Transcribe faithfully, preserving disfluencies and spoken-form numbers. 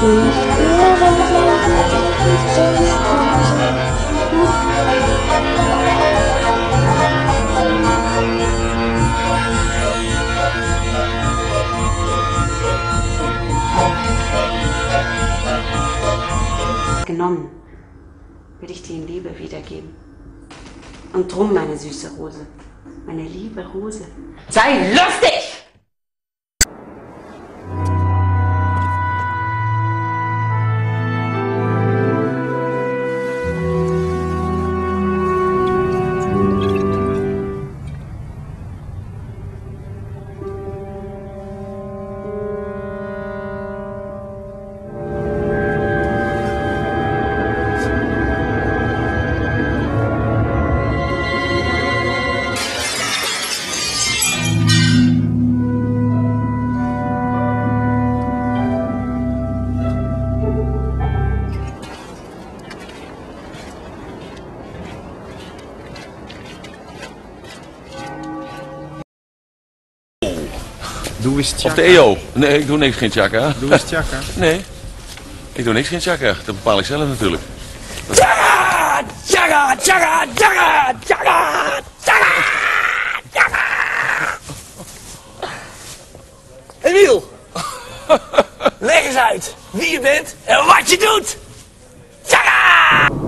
Genommen, will ich dir in Liebe wiedergeben. Und drum, meine süße Rose, meine liebe Rose, sei lustig! Doe eens tjaka. Of de E O. Nee, ik doe niks, geen tjaka. Doe eens tjaka. Nee, ik doe niks, geen tjaka. Dat bepaal ik zelf natuurlijk. Tjaka! Tjaka! Tjaka! Tjaka! Tjaka! Tjaka! Tjaka! Emiel! Leg eens uit wie je bent en wat je doet! Tjaka!